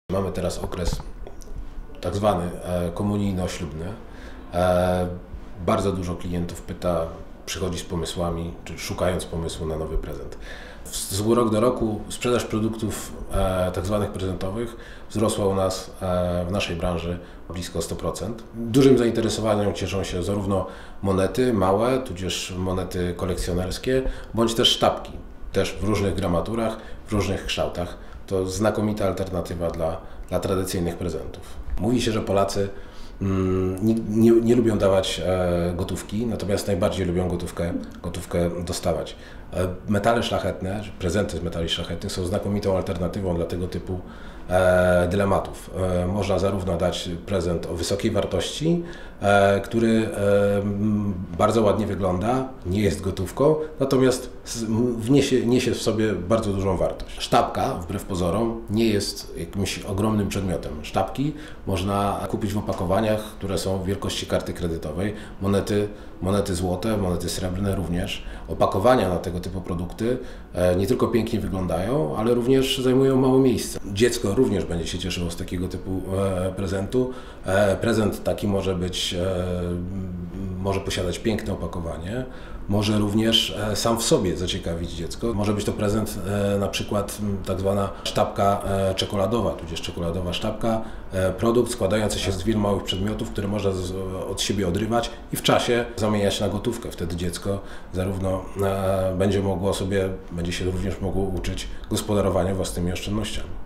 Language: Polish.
Mamy teraz okres tak zwany komunijno-ślubny. Bardzo dużo klientów przychodzi z pomysłami, czy szukając pomysłu na nowy prezent. Z rok do roku sprzedaż produktów tak zwanych prezentowych wzrosła u nas w naszej branży blisko 100%. Dużym zainteresowaniem cieszą się zarówno monety małe, tudzież monety kolekcjonerskie, bądź też sztabki, też w różnych gramaturach, w różnych kształtach. To znakomita alternatywa dla tradycyjnych prezentów. Mówi się, że Polacy nie lubią dawać gotówki, natomiast najbardziej lubią gotówkę dostawać. Metale szlachetne, prezenty z metali szlachetnych są znakomitą alternatywą dla tego typu dylematów. Można zarówno dać prezent o wysokiej wartości, który bardzo ładnie wygląda, nie jest gotówką, natomiast niesie w sobie bardzo dużą wartość. Sztabka, wbrew pozorom, nie jest jakimś ogromnym przedmiotem. Sztabki można kupić w opakowaniach, które są wielkości karty kredytowej. Monety złote, monety srebrne również. Opakowania na tego typu produkty nie tylko pięknie wyglądają, ale również zajmują mało miejsca. Dziecko również będzie się cieszyło z takiego typu prezentu. Prezent taki może posiadać piękne opakowanie, może również sam w sobie zaciekawić dziecko. Może być to prezent na przykład tak zwana sztabka czekoladowa, tudzież czekoladowa sztabka, produkt składający się z wielu małych przedmiotów, które można od siebie odrywać i w czasie zamieniać na gotówkę. Wtedy dziecko zarówno będzie się również mogło uczyć gospodarowania własnymi oszczędnościami.